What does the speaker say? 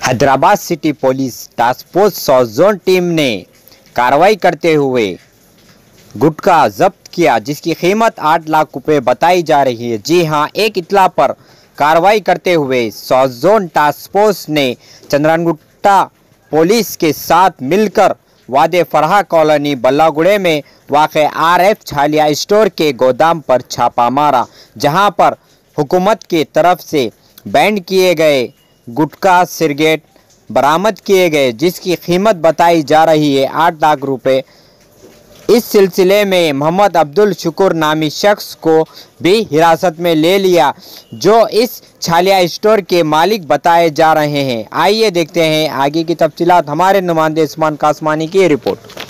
Hyderabad city police task force south zone team ने कार्रवाई करते हुए गुटखा जब्त किया, जिसकी कीमत 8 लाख रुपए बताई जा रही है। जी हां, एक इत्तला पर कार्रवाई करते हुए साउथ जोन टास्क फोर्स ने चंद्रनगुट्टा पुलिस के साथ मिलकर वादे फरहा कॉलोनी बल्लागुड़े में वाक़े RF छालिया स्टोर के गोदाम पर छापा मारा, जहां पर हुकूमत की तरफ से बैंड किए गए गुटखा सिगरेट बरामद किए गए, जिसकी कीमत बताई जा रही है 8 लाख रुपए। इस सिलसिले में मोहम्मद अब्दुल शुक्र नामी शख्स को भी हिरासत में ले लिया, जो इस छालिया स्टोर के मालिक बताए जा रहे हैं। आइए देखते हैं आगे की तफसीलात। हमारे नुमाइंदे उस्मान कासमानी की रिपोर्ट।